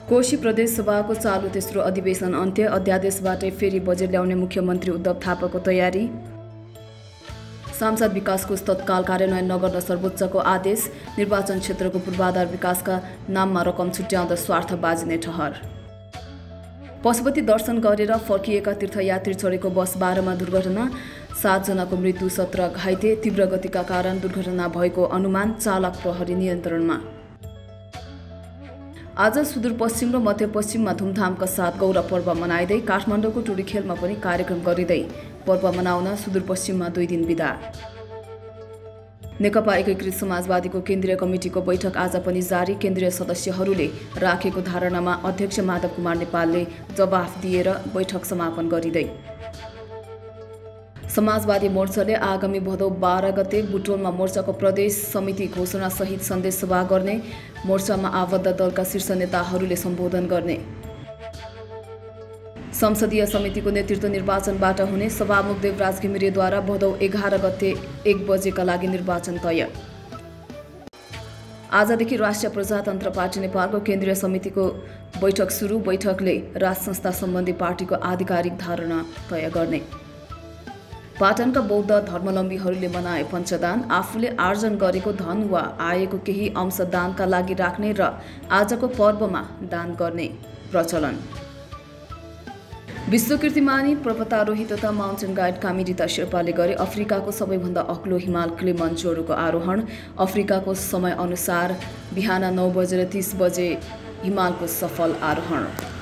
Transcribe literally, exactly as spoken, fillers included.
कोशी प्रदेश सभाको चालु तेस्रो अधिवेशन अन्त्य। अध्यादेशबाटै फेरि बजेट ल्याउने मुख्यमन्त्री उद्धव थापाको तयारी। सांसद विकास कोष तत्काल कार्यान्वयन नगर्न सर्वोच्चको आदेश। निर्वाचन क्षेत्रको पूर्वाधार विकासका नाममा रकम छुट्याउँदा स्वार्थबाजी नै ठहर। पशुपति दर्शन गरेर फर्किएका तीर्थयात्री चढेको बस बाह्रमा दुर्घटना। सातजनाको मृत्यु, सत्र घाइते। तीव्र गतिका कारण दुर्घटना भएको अनुमान। चालक प्रहरी नियन्त्रणमा। आज सुदूरपश्चिम र मध्यपश्चिममा धुमधामका साथ गौरव पर्व मनाइँदै काठमाडौँको टुडीखेलमा पनि कार्यक्रम गरिँदै पर्व मनाउन सुदूरपश्चिममा दुई दिन बिदा। नेकपा एकीकृत समाजवादीको केन्द्रीय कमिटिको बैठक आज पनि जारी। केन्द्रीय सदस्यहरूले राखेको धारणामा अध्यक्ष माधव कुमार नेपालले जवाफ दिएर बैठक समापन गरिँदै। समाजवादी मोर्चाले आगामी भदौ बाह्र गते बुटोलमा मोर्चाको प्रदेश समिति घोषणा सहित सन्देश सभा गर्ने। मोर्चामा आबद्ध दलका शीर्ष नेताहरूले सम्बोधन गर्ने। संसदीय समितिको नेतृत्व निर्वाचनबाट हुने। सभामुख देवराज घिमिरेद्वारा भदौ एघार गते एक बजेका लागि निर्वाचन तय। आजदेखि राष्ट्रिय प्रजातन्त्र पार्टी नेपालको केन्द्रीय समितिको बैठक सुरु। बैठकले राज संस्था सम्बन्धी पार्टीको आधिकारिक धारणा तय गर्ने। पाटनका बौद्ध धर्मावलम्बीहरूले मनाए पञ्चदान। आफूले आर्जन गरेको धन वा आएको केही अंश दानका लागि राख्ने र आजको पर्वमा दान गर्ने प्रचलन। विश्व कीर्तिमानी पर्वतारोही तथा माउन्टेन गाइड कामिरिता शेर्पाले गरे अफ्रिकाको सबैभन्दा अग्लो हिमाल किलिमन्जारोको आरोहण। अफ्रिकाको समयअनुसार बिहान नौ बजेर तीस बजे हिमालको सफल आरोहण।